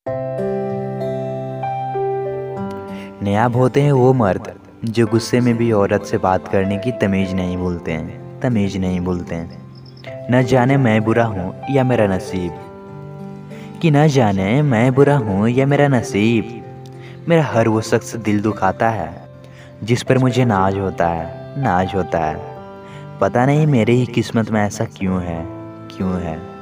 नायाब होते हैं वो मर्द जो गुस्से में भी औरत से बात करने की तमीज़ नहीं भूलते हैं, तमीज़ नहीं भूलते हैं। न जाने मैं बुरा हूँ या मेरा नसीब, कि न जाने मैं बुरा हूँ या मेरा नसीब। मेरा हर वो शख्स दिल दुखाता है जिस पर मुझे नाज होता है, नाज होता है। पता नहीं मेरी ही किस्मत में ऐसा क्यों है, क्यों है।